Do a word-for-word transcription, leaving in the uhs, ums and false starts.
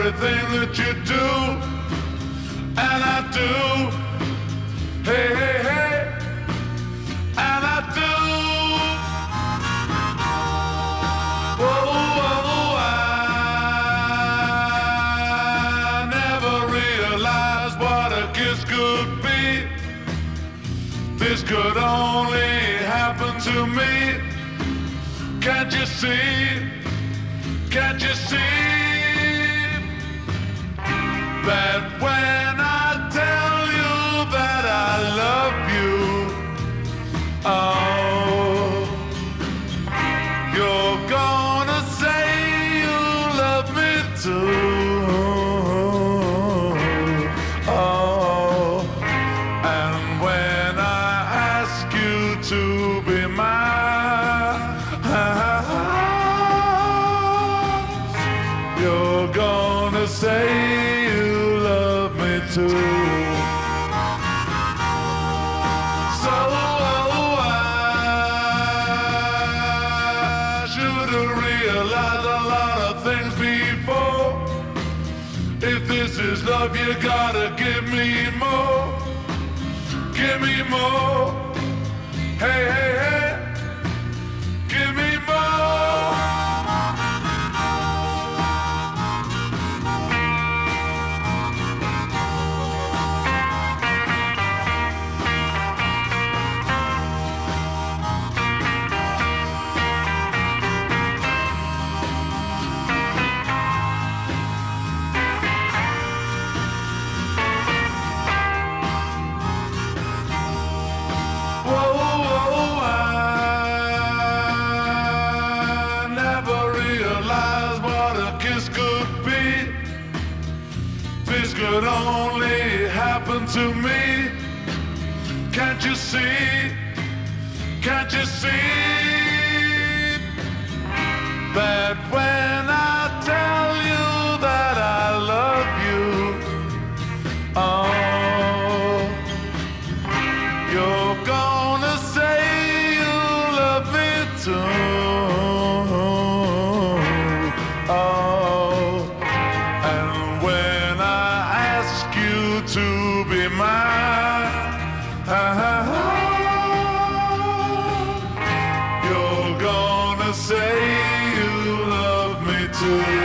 everything that you do, and I do. Hey, hey, hey, and I do. Whoa, whoa, I never realized what a kiss could be. This could only happen to me. Can't you see? Can't you see that when I tell you that I love you, oh, you're gonna say you love me too. Oh, and when I ask you to be mine, you're gonna say you love me too. So I should have realized a lot of things before. If this is love, you gotta give me more. Give me more. Hey, hey, hey. Give me more. This could only happen to me. Can't you see? Can't you see that when I tell you that I love you, oh, you're gonna say you love me too. Oh, and when I ask you to be mine, you're gonna say you love me too.